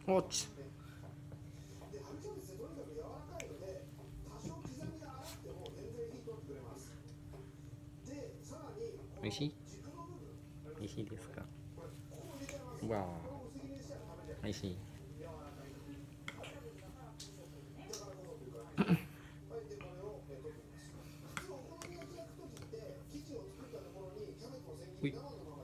おっち。おいしい？おいしいですか？わあ、おいしい。ほい。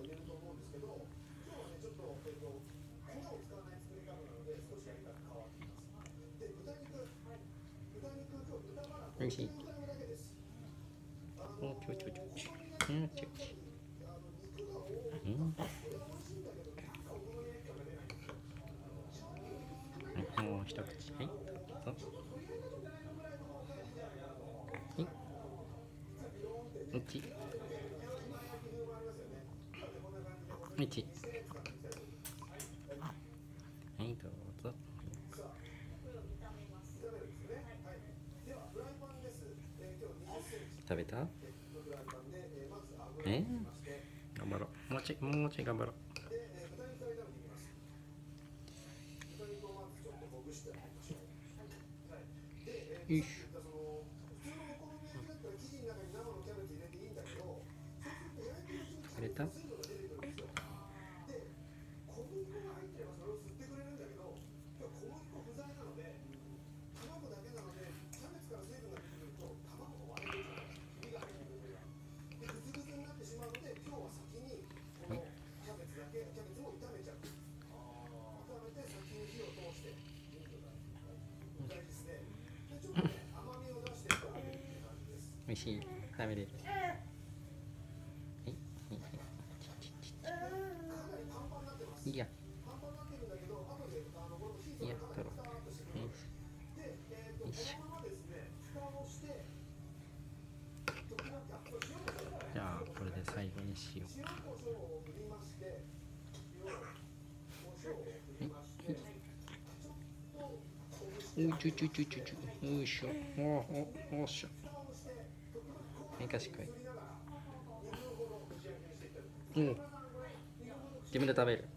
おいしい。おちょちょちょち。うんちょち。もう一口。はい、どうぞ。はい。おち。おち。はい、どうぞ。食べた？頑張ろう。もうちょい頑張ろう。よいしょ。食べた？おいしい。食べれる。いいや。いや、取ろう。よいしょ。じゃあ、これで最後にしようか。おちょちょちょちょちょ。よいしょ。おっしょ。はい、賢い。自分で食べる。